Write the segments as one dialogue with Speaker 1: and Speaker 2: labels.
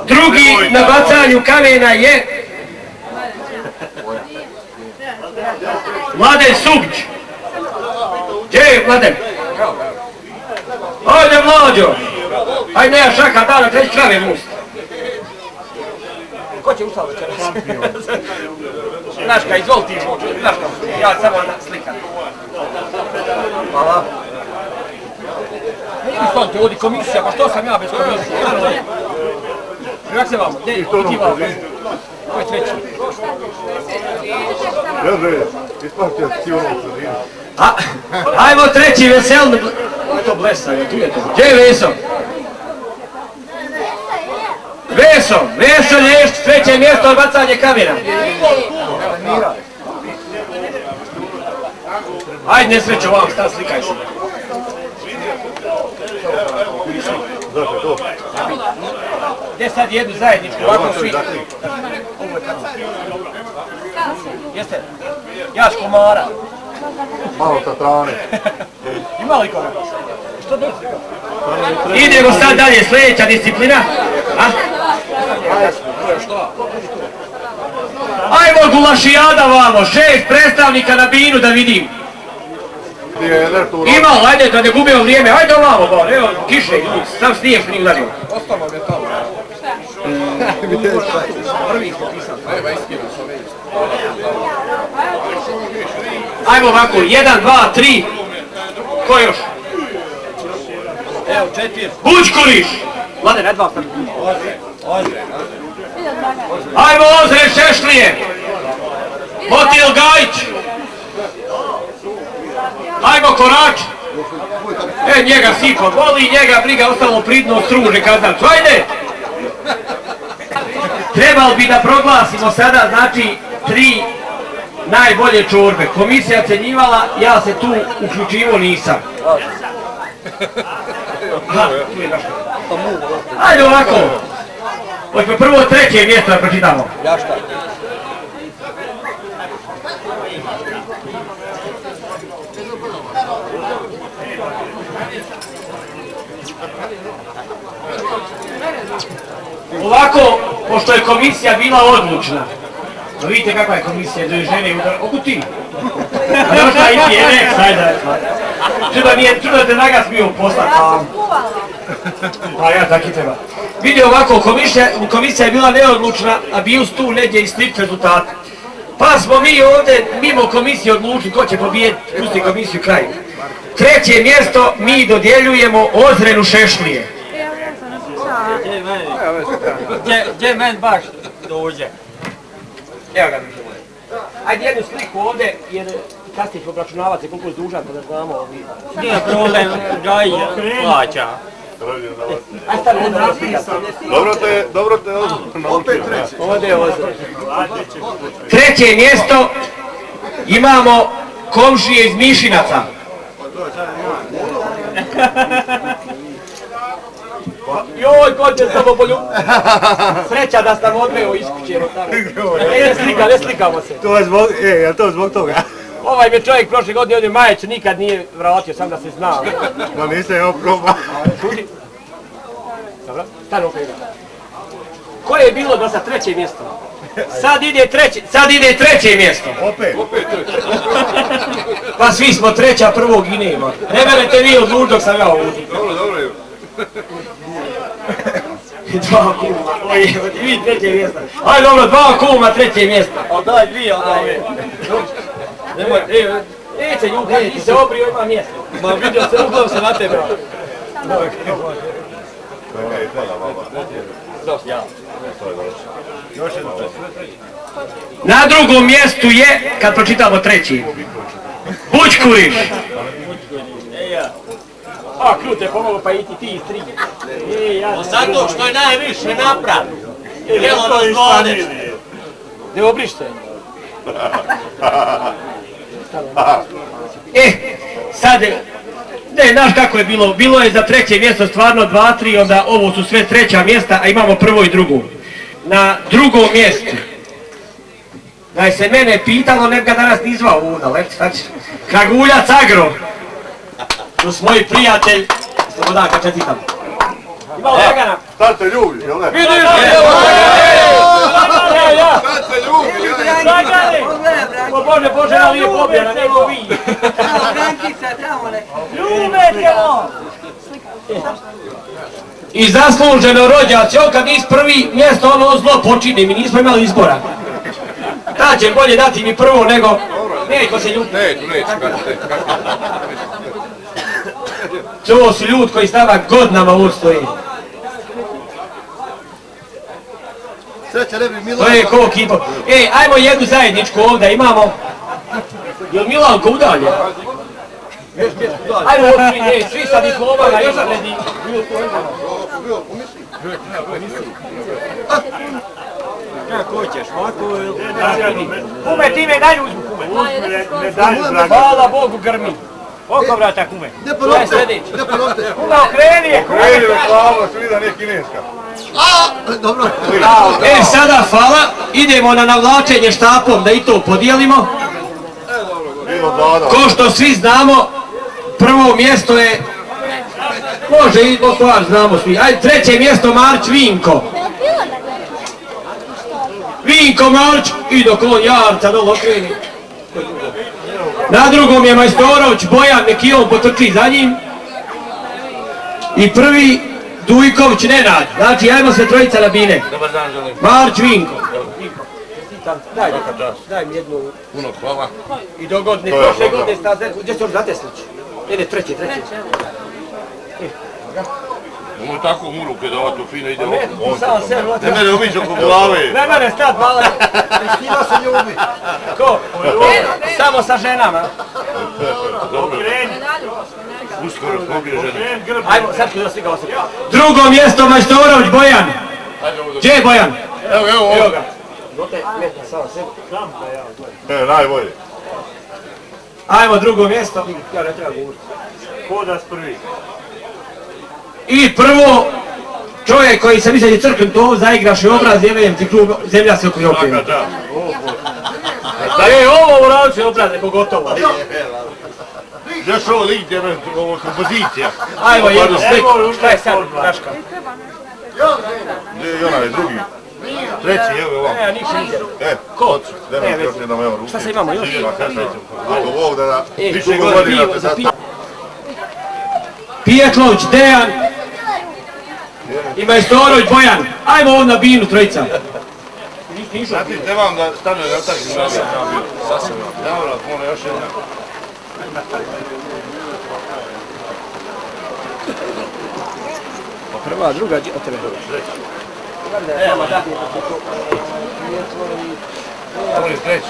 Speaker 1: Drugi na bacanju kamena je Mladen Subić. Gdje je Mladen? Ajde Mlađo! Ajde nema šaka, dana treći krave most. Ko će ustao večeras? Naška, izvoli ti, Naška, ja samo slikam. Hvala. Stanite, ovdje komisija, pa što sam ja bez komisije? Kako se vamo? Ne, ti vamo. Ko je treći?
Speaker 2: Isplatio ti ono u sredinu.
Speaker 1: Ajmo treći, veselno. To blesanje, tu je to. Gdje je Veso? Veso Lješć, treće mjesto od bacanje kamera. Ajde, nesrećo vam, šta slikaj se.
Speaker 2: Dakle, to.
Speaker 1: Gdje sad jedu zajedničku, ovako svi? Jeste? Jaš komara.
Speaker 2: Malo tatrane.
Speaker 1: Ima li koga? Što dođe? Idemo sad dalje, sljedeća disciplina. Ajmo gulašijada vamo, 6 predstavnika na binu da vidim. Imao, ajde da ne gubimo vrijeme, ajde ovamo bar, evo kiše, sam snijeg snijeg udario.
Speaker 3: Ostalo je tamo.
Speaker 1: Prvi ste pisali. Ajmo ovako, 1, 2, 3. Ko još? Evo, 4. Bučkuriš! Mladen, ne dva staviti. Ajmo Ozren Šešlije! Motil Gajić! Ajmo Korač! Njega Sipo voli, njega briga ostalo pridno struže kazancu. Ajde! Trebalo bi da proglasimo sada, znači, 3 najbolje čorbe. Komisija cenjivala, ja se tu uključivo nisam. Ajde ovako. Hoćemo prvo treće mjesto da pročitamo.
Speaker 3: Ja šta?
Speaker 1: Ovako, pošto je komisija bila odlučna, da vidite kakva je komisija, da je žene udar... Oku ti! A nema šta i ti je, nek, sajda. Čudo te naga smio poslat. Pa ja, taki treba. Vidi ovako, komisija je bila neodlučna, a bio tu neđe i strikt rezultata. Pa smo mi ovdje, mimo komisije odlučili ko će pobijediti, pusti komisiju kraj. Treće mjesto mi dodjeljujemo Ozrenu Šešlije. Gdje men baš dođe? Evo ga mi se vode. Ajde jednu sliku ovdje, jer kasnije ću obračunavati se koliko je dužan, pa da znamo ovi.
Speaker 4: Nije problem, daj plaća.
Speaker 1: Ajde stavim jedno raslikati.
Speaker 2: Dobro te naučio.
Speaker 1: Ovdje je Ozren. Treće mjesto imamo komšije iz Mišinaca. Joj, ko će samo bolju... Sreća da sam odveo iz kuće. Ne slikamo se.
Speaker 2: To je zbog, je li to zbog toga?
Speaker 1: Ovaj me čovjek prošle godine ovdje Majeć nikad nije vratio, sam da se zna.
Speaker 2: No nisam ja probao.
Speaker 1: Šuti. Dobro, stani opet. Koje je bilo do sad treće mjesto? Sad ide treće mjesto.
Speaker 2: Opet?
Speaker 1: Pa svi smo treća, prvog i nema. Ne verete vi odluč dok sam ja ovdje.
Speaker 2: Dobro.
Speaker 1: Dva kuma, vi treće mjesta. Ajde dobro, 2 kuma, treće mjesta.
Speaker 4: Ali daj dvije, daj.
Speaker 1: Nemoj, neće Juka, ti se obrio, ima mjesto.
Speaker 4: Ma vidio se, uglavnom se na tebe.
Speaker 1: Na drugom mjestu je, kad pročitamo treći, Bučkuriš. A, krute, pomogu pa i ti iz 3.
Speaker 4: Zato što je najviše napravio. Jelo razgledeš.
Speaker 1: Ne obrište. Sad, ne, znaš kako je bilo, bilo je za treće mjesto stvarno 2, 3, onda ovo su sve treća mjesta, a imamo prvo i drugo. Na drugom mjestu, da je se mene pitalo, ne bi ga danas ni zvao ovdje, leti, znači, Kraguljac Agro. Tu su moji prijatelj, Slobodanka, čestitam. Imao Dragana.
Speaker 2: Sad te ljubi, jel ne?
Speaker 1: Vidiš?
Speaker 2: Sad te ljubi, jel ne?
Speaker 1: O Bože, Bože, ali je pobjena, nego vi. I zasluženo rođaci, on kad nisi prvi mjesto, ono zlo počini, mi nismo imali izbora. Da će bolje dati mi prvo nego... Neko se ljuti.
Speaker 2: Neću.
Speaker 1: To su ljudi koji s nama godinama ustoji.
Speaker 2: Sreća ne bi
Speaker 1: To
Speaker 2: Milan.
Speaker 1: je ko kipo. Ajmo jednu zajedničku ovdje imamo. Jel Milanko udalje? Ajmo ovdje, svi sa diplomama, još gledi.
Speaker 3: Kako hoćeš, ovako ili...
Speaker 1: Kume, ti me dalje uzmu, kume. Hvala Bogu, grmi. Oko vrata, kume.
Speaker 2: Ne ponovite.
Speaker 1: Kume, okreni je, kume.
Speaker 2: Kreni reklama, svi da nije kineska.
Speaker 3: Dobro.
Speaker 1: Sada hvala, idemo na navlačenje štapom da i to podijelimo. Ko što svi znamo, prvo mjesto je... Može i to stvar, znamo svi. Ajde, treće mjesto Marć Vinko. Vinko Marć i dok on Jarca dolo okreni. Na drugom je Majstorović Bojan, neki on potrči za njim. I prvi Dujković Nenad. Znači, ajmo se trojica na bine.
Speaker 4: Dobar dan, želim.
Speaker 1: Marć Vinko.
Speaker 3: Daj mi jednu...
Speaker 2: Puno hvala.
Speaker 3: I do godine,
Speaker 2: To je
Speaker 3: prošle
Speaker 2: dobro.
Speaker 3: godine staze... Gdje se još zateslić? Ne, treći.
Speaker 2: Ovo tako muruke da ovako fino ide
Speaker 3: Sam se
Speaker 2: Ne mene ubić oko glave.
Speaker 1: Ne mene stat mala.
Speaker 3: Kristina se ljubi.
Speaker 1: Ko? Samo sa ženama.
Speaker 2: Dobro. Uskoro pobije žene.
Speaker 1: Ajmo, sad ću da slika osjeća. Drugo mjesto Majstorović Bojan. Gdje je Bojan?
Speaker 2: Evo
Speaker 1: Evo
Speaker 2: ovo.
Speaker 1: ga.
Speaker 2: Najbolje.
Speaker 1: Ajmo drugo mjesto.
Speaker 3: Ja ne treba govoriti.
Speaker 1: Kodas prvi. I prvo, čovjek koji se misli crkven to zaigraš i obraz, jevejem ti klub, zemlja se okoli okrenu. Ovo urači obraz, pogotovo.
Speaker 2: Još ovo liđe, ovo kompozicija.
Speaker 1: Ajmo jednu sliku. Šta je sad, Daška?
Speaker 2: Gdje je onaj drugi? Treći, evo ovo.
Speaker 1: Ja ništa nisam.
Speaker 2: Ko? Nemam još jedan evo ruke.
Speaker 1: Šta se imamo još?
Speaker 2: Ako Bog da više godina te sad...
Speaker 1: Pijetlović Dejan i Majstorović Bojan. Ajmo ovo na binu, trojica.
Speaker 2: Zatim trebam da stane na tako. Sasvim. Dobro, moram još jedna.
Speaker 3: Prva, druga, od tebe.
Speaker 2: Ovo je treći.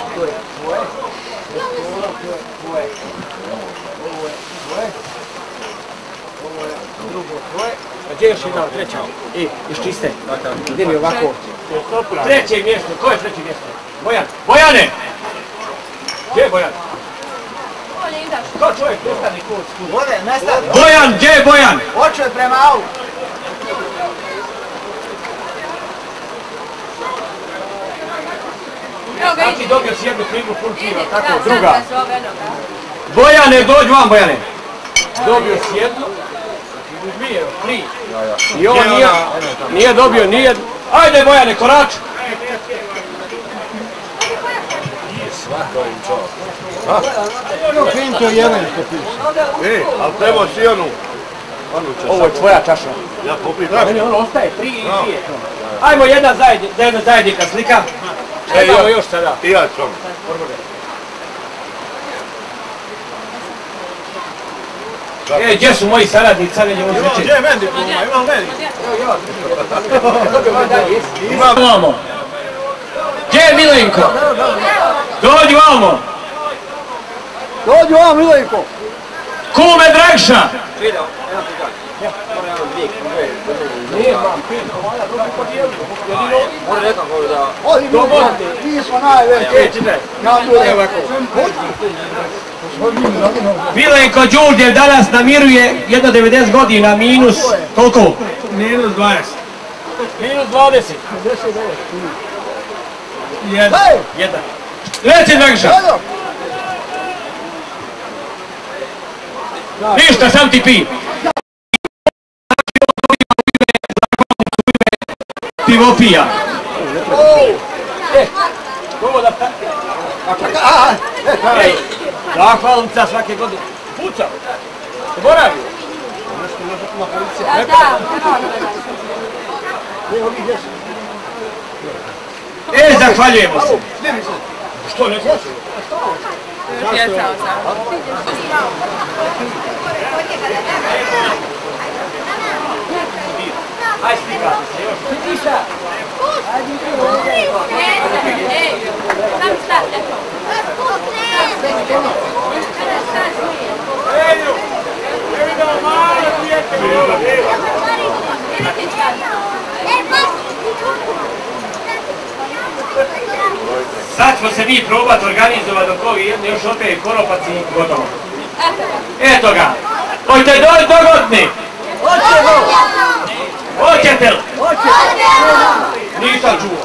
Speaker 3: A gdje još jedna, treća? Još čiste. Gdje mi ovako?
Speaker 1: Treće mjesto, ko je treće mjesto? Bojan. Bojane! Gdje je Bojan? Ko čovjek prestane kod? Bojan, gdje je Bojan?
Speaker 3: Očeo je prema autu.
Speaker 1: Znači dobio si jednu krivu funkciju, tako druga. Bojane, dođi vam Bojane. Dobio si jednu, dvije, tri. I on nije dobio nijednu. Ajde Bojane, korač.
Speaker 3: Pinto jedan što piše.
Speaker 2: Ali treba si onu.
Speaker 1: Ovo je tvoja čaša.
Speaker 2: Ja popitam.
Speaker 1: Meni ono ostaje, tri i dvije. Ajmo jedna zajednika slika. Imamo još sada.
Speaker 2: I ja ću.
Speaker 1: Gdje su moji saradnici, sad neđemo zvučiti.
Speaker 3: Gdje je meni diploma? Imam meni.
Speaker 1: Imamo. Gdje je Milenko? Dođi vamo.
Speaker 3: Dođi vam, Milenko.
Speaker 1: Kume Dragša.
Speaker 3: Ti smo najveći.
Speaker 1: Milenko Đurđev danas namiruje jedno 90 godina minus, koliko? Minus 20. Minus 20. Jedan. Reci Dragša. Ništa, sam ti pi. krivopija.
Speaker 3: Ovo da... Ej, zahvalnica svake godine. Pucao. Zaboravio.
Speaker 1: Zahvaljujemo se. Što ne hoće? Aj slikati se još. Sad ćemo se mi probati organizovati dok ovi jedni još opet koropac i gotovo. Eto ga. Hojte dogodni. Hoćete li? Nisam čuo.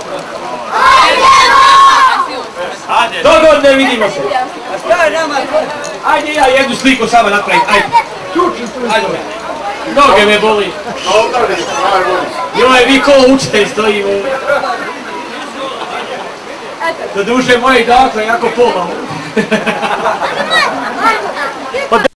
Speaker 1: Dogodne, vidimo se. Ajde ja jednu sliku samo napravim. Ajde. Ajde. Noge me boli. Joj, vi ko učitelj stojimo. Do duše moje dakle, jako pomalo.